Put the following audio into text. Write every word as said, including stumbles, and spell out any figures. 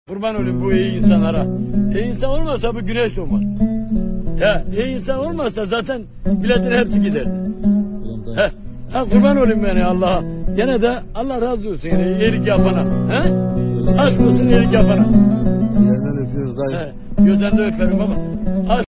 Kurban olayım bu iyi insanlara. İyi insan olmasa bu güneş doğmaz. Ya iyi insan olmasa zaten milletin hepsi giderdi. He, ha kurban olayım beni Allah'a. Gene de Allah razı olsun yani iyilik yapana. He? Aşk olsun iyilik yapana. Yerden öpüyoruz dayı. He, gözden de öperim ama.